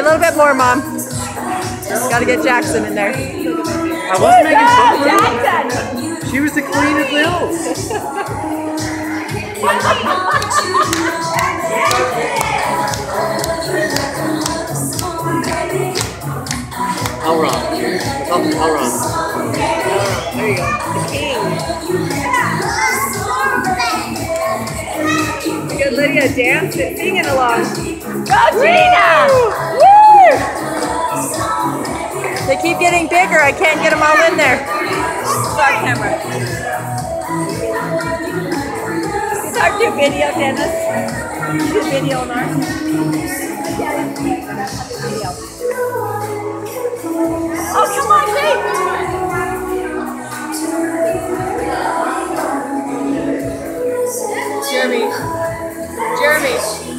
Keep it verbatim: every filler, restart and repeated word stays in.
a little bit more, Mom. Gotta get Jackson in there. I wasn't making fun of her. Jackson! She was the queen of hills. I'll run. I'll, I'll run. There you go. The king. Good Lydia dancing, singing along. Go Gina! Woo! They keep getting bigger. I can't get them all in there. Start camera. Start do video, Dennis. Do video on ours. Oh, come on, Kate! Jeremy. Jeremy.